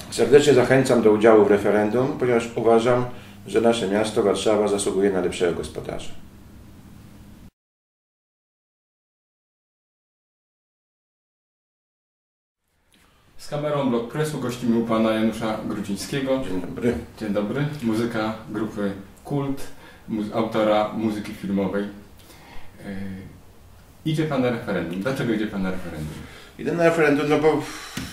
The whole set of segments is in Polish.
Serdecznie zachęcam do udziału w referendum, ponieważ uważam, że nasze miasto, Warszawa, zasługuje na lepszego gospodarza. Z kamerą Blok Pressu gościmy u pana Janusza Grudzińskiego. Dzień dobry. Dzień dobry. Muzyka grupy Kult, autora muzyki filmowej. Idzie pan na referendum. Dlaczego idzie pan na referendum? Idę na referendum, no bo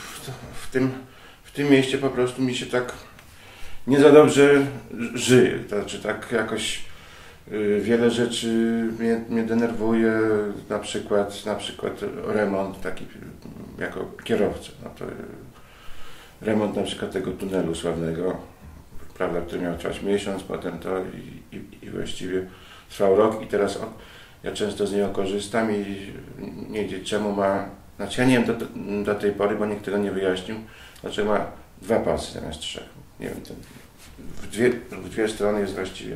w tym mieście po prostu mi się tak nie za dobrze żyje. To znaczy tak jakoś wiele rzeczy mnie denerwuje, na przykład remont taki jako kierowca. No to remont na przykład tego tunelu sławnego, prawda, który miał trwać miesiąc, potem to i właściwie trwał rok i teraz ja często z niego korzystam i nie wiem czemu ma, znaczy ja nie wiem do tej pory, bo nikt tego nie wyjaśnił, dlaczego ma 2 pasy zamiast 3. Nie wiem, w dwie strony jest właściwie.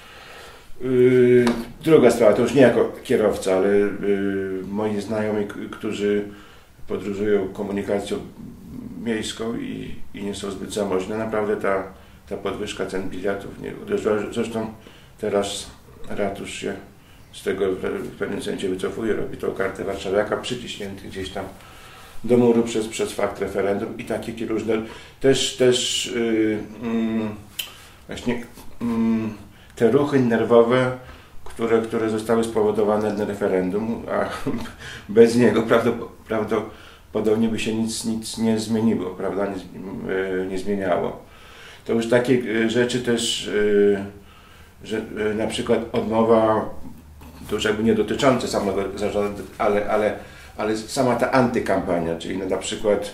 Druga sprawa, to już nie jako kierowca, ale moi znajomi, którzy podróżują komunikacją miejską i nie są zbyt zamożne, naprawdę ta podwyżka cen biletów nie uderzyła. Zresztą teraz ratusz się z tego w pewnym sensie wycofuje, robi tą kartę warszawiaka przyciśnięty gdzieś tam do muru przez fakt referendum i takie różne też właśnie te ruchy nerwowe, które zostały spowodowane na referendum, a bez niego prawdopodobnie by się nic nie zmieniło, prawda, nie zmieniało. To już takie rzeczy też, że na przykład odmowa, to już jakby nie dotyczące samego zarządu, ale sama ta antykampania, czyli na przykład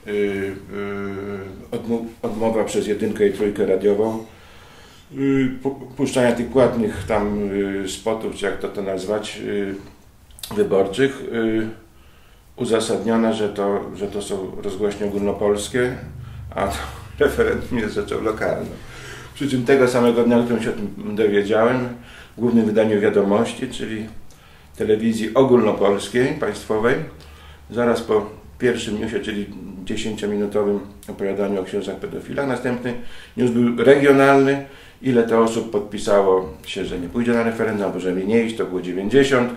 odmowa przez 1 i 3 radiową, puszczania tych płatnych tam spotów, czy jak to nazwać, wyborczych, uzasadniona, że to są rozgłośnie ogólnopolskie, a to referendum jest rzeczą lokalną. Przy czym tego samego dnia, którym się o tym dowiedziałem, w głównym wydaniu Wiadomości, czyli telewizji ogólnopolskiej, państwowej, zaraz po pierwszym newsie, czyli 10-minutowym opowiadaniu o księżach pedofilach, następny news był regionalny, ile to osób podpisało się, że nie pójdzie na referendum, albo że nie iść, to było 90,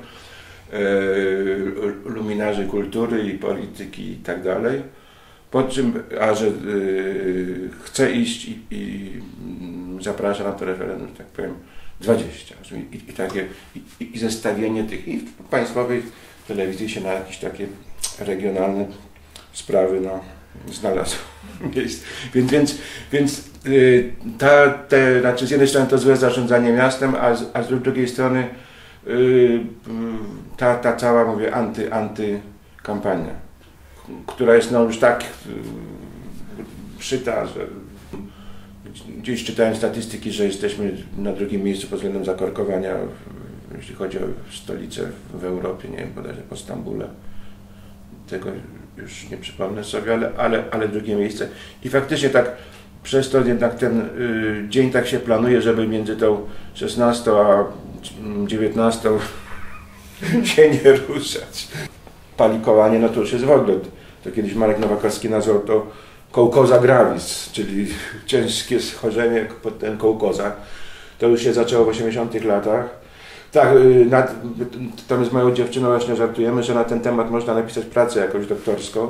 luminarzy kultury i polityki i tak dalej, po czym, a że chce iść i zaprasza na to referendum, że tak powiem, 20. I zestawienie tych, i w państwowej telewizji się na jakieś takie regionalne sprawy znalazło miejsce. Więc znaczy z jednej strony to złe zarządzanie miastem, a z drugiej strony ta cała, mówię, antykampania, która jest już tak szyta, że gdzieś czytałem statystyki, że jesteśmy na 2. miejscu pod względem zakorkowania, jeśli chodzi o stolicę w Europie, nie wiem, bodajże po Stambule. Tego już nie przypomnę sobie, ale 2. miejsce. I faktycznie tak przez to jednak ten dzień tak się planuje, żeby między tą 16 a 19 się nie ruszać. Palikowanie, no to już jest w ogóle, to kiedyś Marek Nowakowski nazwał to kołkoza gravis, czyli ciężkie schorzenie pod ten kołkoza. To już się zaczęło w 80-tych latach. Tak, tam z moją dziewczyną właśnie żartujemy, że na ten temat można napisać pracę jakąś doktorską.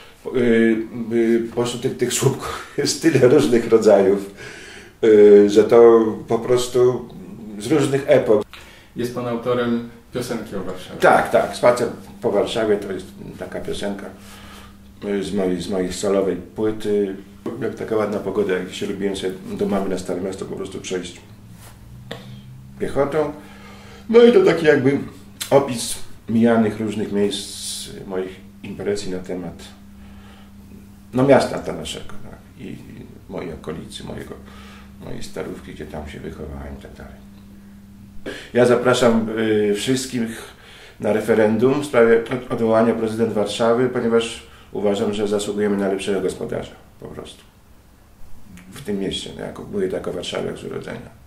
Po prostu tych słupków jest tyle różnych rodzajów, że to po prostu z różnych epok. Jest pan autorem piosenki o Warszawie. Tak, Spacer po Warszawie to jest taka piosenka z mojej solowej płyty. Jak taka ładna pogoda, jak się lubiłem sobie do mamy na Stare Miasto po prostu przejść piechotą. No i to taki jakby opis mijanych różnych miejsc, moich impresji na temat miasta ta naszego, tak? I mojej okolicy, mojej starówki, gdzie tam się wychowałem i tak dalej. Ja zapraszam wszystkich na referendum w sprawie odwołania prezydenta Warszawy, ponieważ uważam, że zasługujemy na lepszego gospodarza po prostu w tym mieście, jako warszawiak z urodzenia.